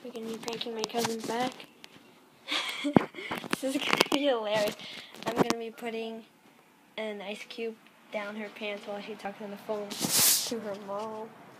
We're going to be pranking my cousin back. This is going to be hilarious. I'm going to be putting an ice cube down her pants while she talks on the phone to her mom.